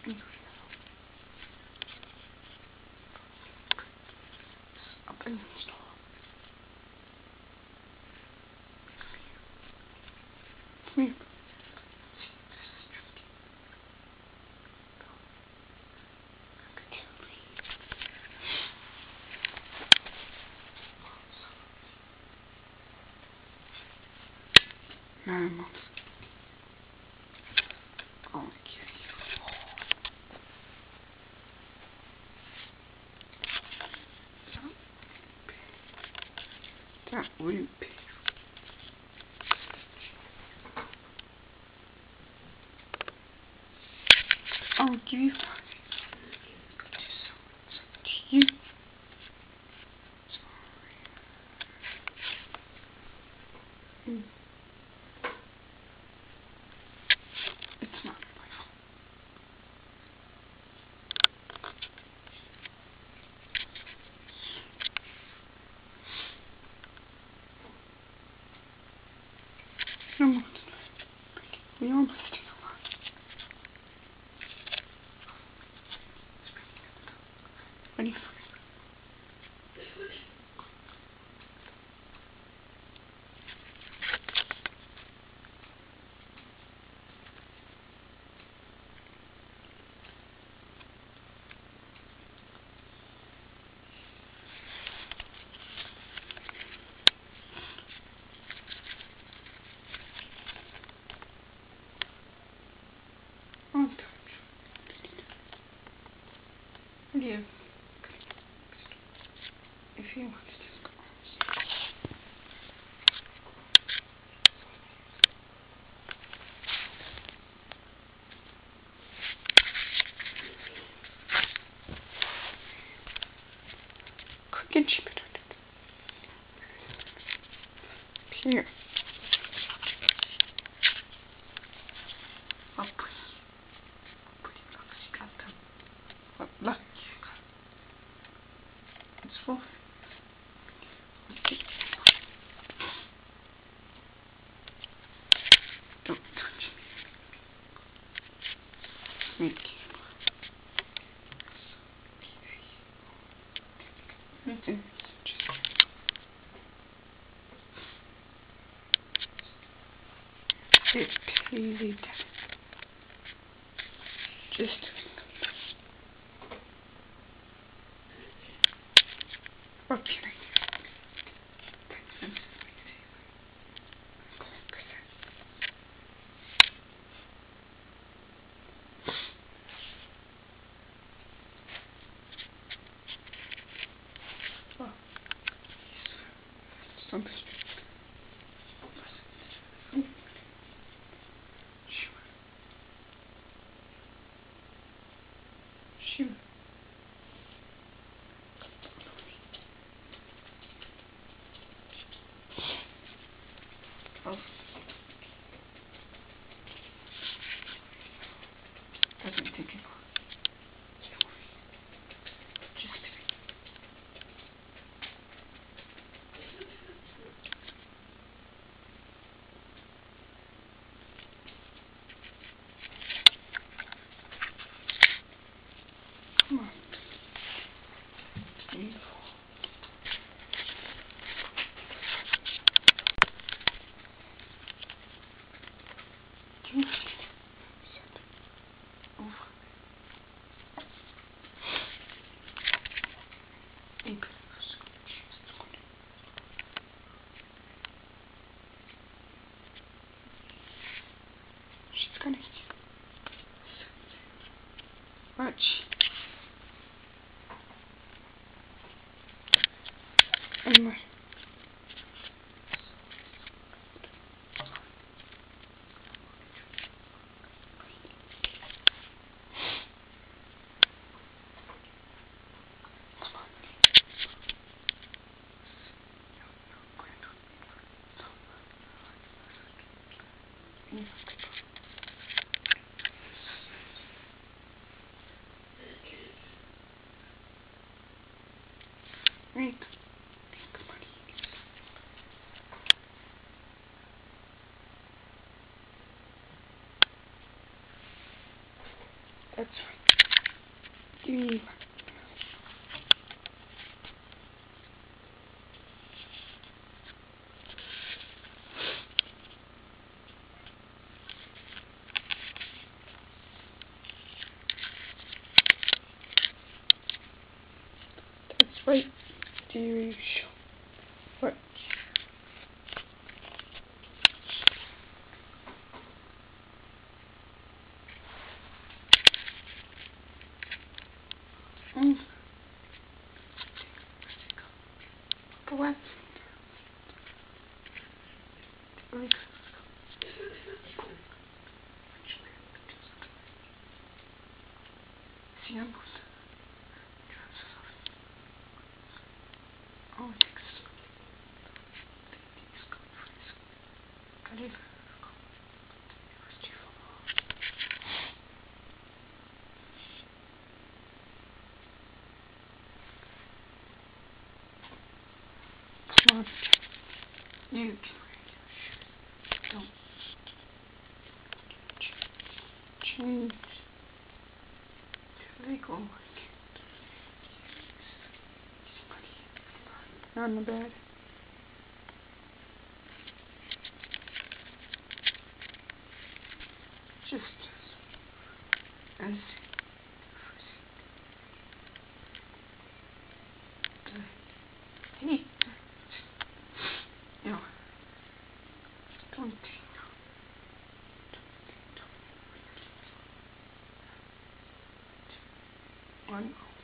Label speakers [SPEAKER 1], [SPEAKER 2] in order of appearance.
[SPEAKER 1] Up and stop. Come here. Mom. Oh, that won't be. I'll give you you. Sorry. It's not my fault. Come on. We almost did a lot. What do you think? On touch. What do you? If you want to just go. Quick and cheap it. Here. I'll put it on the scalpel. What luck you got. It's full. Don't touch me. Make nothing. It's easy. Just what can I do? Something. Shoot. Oh. Doesn't take it. Just come on. Beautiful. She's gonna watch. Anyway. Right. That's right. TV. That's right, TV show. What? Go on. Siambos. Oh, Khalil. Come on. You don't change legal. On the bed. Just as he, you know, don't one.